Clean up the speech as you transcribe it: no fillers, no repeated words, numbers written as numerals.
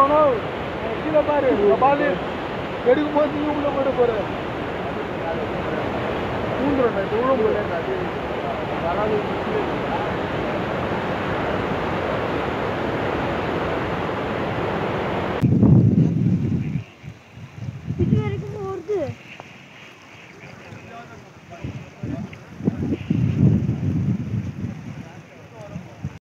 கீழே பாரு பாலு எடுக்கும் போது நீ உள்ள போயிட போற பூந்துடும் விழ முடியல